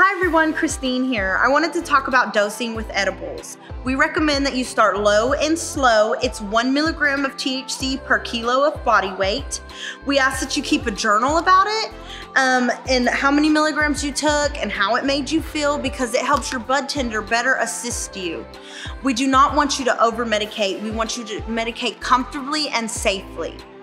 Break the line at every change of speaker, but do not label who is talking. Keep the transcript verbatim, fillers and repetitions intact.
Hi everyone, Christine here. I wanted to talk about dosing with edibles. We recommend that you start low and slow. It's one milligram of T H C per kilo of body weight. We ask that you keep a journal about it um, and how many milligrams you took and how it made you feel, because it helps your bud tender better assist you. We do not want you to over medicate. We want you to medicate comfortably and safely.